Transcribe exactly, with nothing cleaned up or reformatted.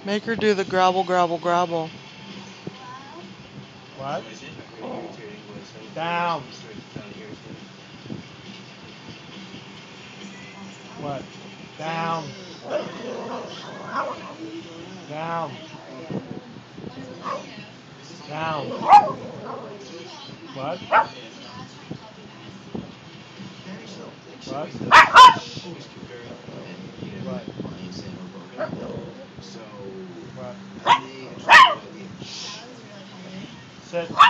Make her do the grabble, grabble, grabble. What? Down. What? Down. Down. Down. What? What? What? What? Sit.